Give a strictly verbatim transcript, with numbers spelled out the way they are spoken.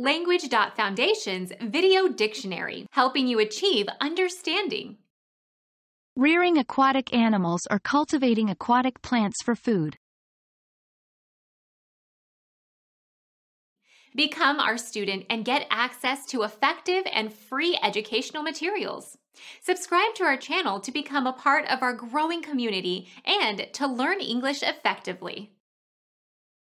Language Foundation's Video Dictionary, helping you achieve understanding. Rearing aquatic animals or cultivating aquatic plants for food. Become our student and get access to effective and free educational materials. Subscribe to our channel to become a part of our growing community and to learn English effectively.